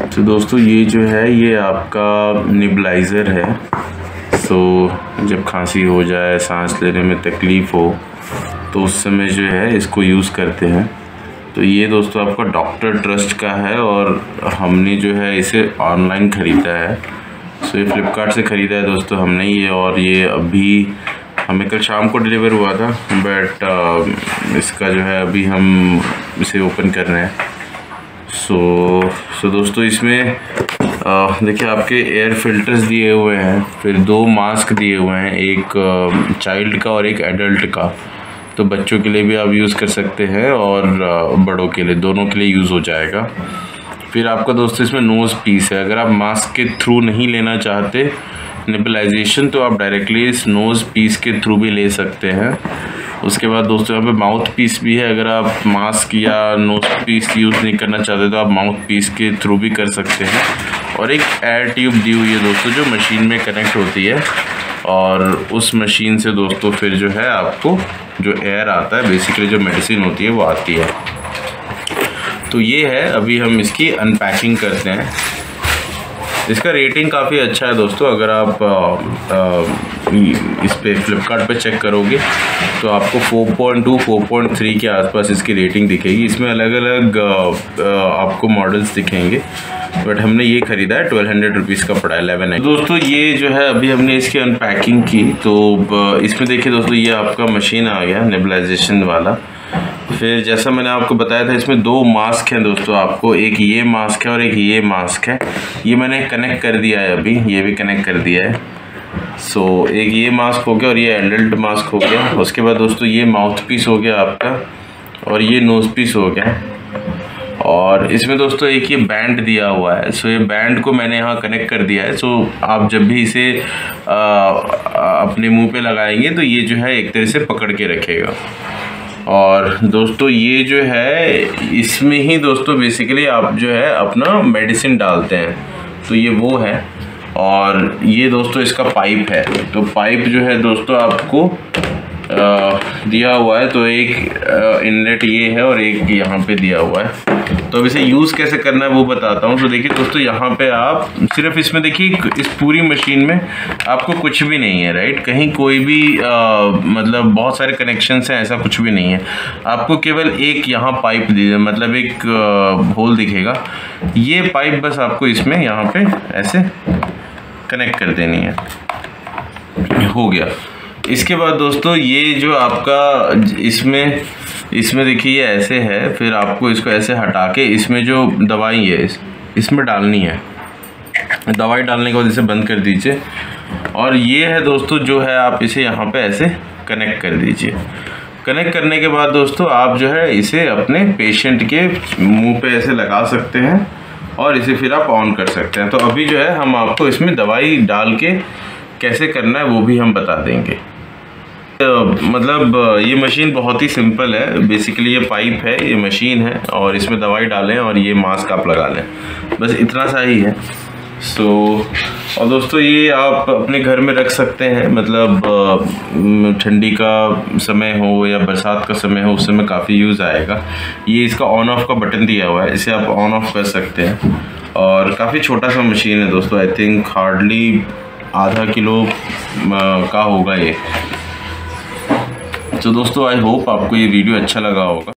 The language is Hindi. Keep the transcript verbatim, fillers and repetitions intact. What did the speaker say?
तो दोस्तों ये जो है ये आपका नेबुलाइज़र है। सो जब खांसी हो जाए, सांस लेने में तकलीफ़ हो तो उस समय जो है इसको यूज़ करते हैं। तो ये दोस्तों आपका डॉक्टर ट्रस्ट का है और हमने जो है इसे ऑनलाइन ख़रीदा है। सो ये फ्लिपकार्ट से ख़रीदा है दोस्तों हमने ये, और ये अभी हमें कल शाम को डिलीवर हुआ था, बट इसका जो है अभी हम इसे ओपन कर रहे हैं। सो सो दोस्तों इसमें देखिए आपके एयर फिल्टर्स दिए हुए हैं, फिर दो मास्क दिए हुए हैं, एक चाइल्ड का और एक एडल्ट का। तो बच्चों के लिए भी आप यूज़ कर सकते हैं और बड़ों के लिए, दोनों के लिए यूज़ हो जाएगा। फिर आपका दोस्तों इसमें नोज़ पीस है। अगर आप मास्क के थ्रू नहीं लेना चाहते नेबुलाइजेशन तो आप डायरेक्टली इस नोज़ पीस के थ्रू भी ले सकते हैं। उसके बाद दोस्तों यहाँ पे माउथ पीस भी है। अगर आप मास्क या नोज़ पीस यूज़ नहीं करना चाहते तो आप माउथ पीस के थ्रू भी कर सकते हैं। और एक एयर ट्यूब दी हुई है दोस्तों जो मशीन में कनेक्ट होती है, और उस मशीन से दोस्तों फिर जो है आपको जो एयर आता है, बेसिकली जो मेडिसिन होती है वो आती है। तो ये है, अभी हम इसकी अनपैकिंग करते हैं। इसका रेटिंग काफ़ी अच्छा है दोस्तों। अगर आप आ, आ, इस पे फ्लिपकार्ट पे चेक करोगे तो आपको four point two, four point three के आसपास इसकी रेटिंग दिखेगी। इसमें अलग अलग आपको मॉडल्स दिखेंगे, बट हमने ये ख़रीदा है, ट्वेल्व हंड्रेड रुपीज़ का पड़ा है, इलेवन है। दोस्तों ये जो है अभी हमने इसकी अनपैकिंग की, तो इसमें देखिए दोस्तों ये आपका मशीन आ गया नेबुलाइजेशन वाला। फिर जैसा मैंने आपको बताया था इसमें दो मास्क हैं दोस्तों आपको, एक ये मास्क है और एक ये मास्क है। ये मैंने कनेक्ट कर दिया है अभी, ये भी कनेक्ट कर दिया है। सो so, एक ये मास्क हो गया और ये एडल्ट मास्क हो गया। उसके बाद दोस्तों ये माउथ पीस हो गया आपका, और ये नोज़ पीस हो गया। और इसमें दोस्तों एक ये बैंड दिया हुआ है। सो so, ये बैंड को मैंने यहाँ कनेक्ट कर दिया है। सो so, आप जब भी इसे आ, अपने मुंह पे लगाएंगे तो ये जो है एक तरह से पकड़ के रखेगा। और दोस्तों ये जो है इसमें ही दोस्तों बेसिकली आप जो है अपना मेडिसिन डालते हैं, तो ये वो है। और ये दोस्तों इसका पाइप है। तो पाइप जो है दोस्तों आपको आ, दिया हुआ है। तो एक इनलेट ये है और एक यहाँ पे दिया हुआ है। तो अब इसे यूज़ कैसे करना है वो बताता हूँ। तो देखिए दोस्तों यहाँ पे आप सिर्फ इसमें देखिए, इस पूरी मशीन में आपको कुछ भी नहीं है, राइट। कहीं कोई भी आ, मतलब बहुत सारे कनेक्शंस हैं, ऐसा कुछ भी नहीं है। आपको केवल एक यहाँ पाइप दी, मतलब एक होल दिखेगा। ये पाइप बस आपको इसमें यहाँ पे ऐसे कनेक्ट कर देनी है, हो गया। इसके बाद दोस्तों ये जो आपका इसमें इसमें देखिए ये ऐसे है। फिर आपको इसको ऐसे हटा के इसमें जो दवाई है इस, इसमें डालनी है। दवाई डालने के बाद इसे बंद कर दीजिए। और ये है दोस्तों जो है, आप इसे यहाँ पे ऐसे कनेक्ट कर दीजिए। कनेक्ट करने के बाद दोस्तों आप जो है इसे अपने पेशेंट के मुंह पे ऐसे लगा सकते हैं और इसे फिर आप ऑन कर सकते हैं। तो अभी जो है हम आपको इसमें दवाई डाल के कैसे करना है वो भी हम बता देंगे। मतलब ये मशीन बहुत ही सिंपल है। बेसिकली ये पाइप है, ये मशीन है, और इसमें दवाई डालें और ये मास्क आप लगा लें, बस इतना सा ही है। सो so, और दोस्तों ये आप अपने घर में रख सकते हैं, मतलब ठंडी का समय हो या बरसात का समय हो, उस समय काफ़ी यूज़ आएगा। ये इसका ऑन ऑफ का बटन दिया हुआ है, इसे आप ऑन ऑफ कर सकते हैं। और काफ़ी छोटा सा मशीन है दोस्तों, आई थिंक हार्डली आधा किलो का होगा ये। तो दोस्तों आई होप आपको ये वीडियो अच्छा लगा होगा।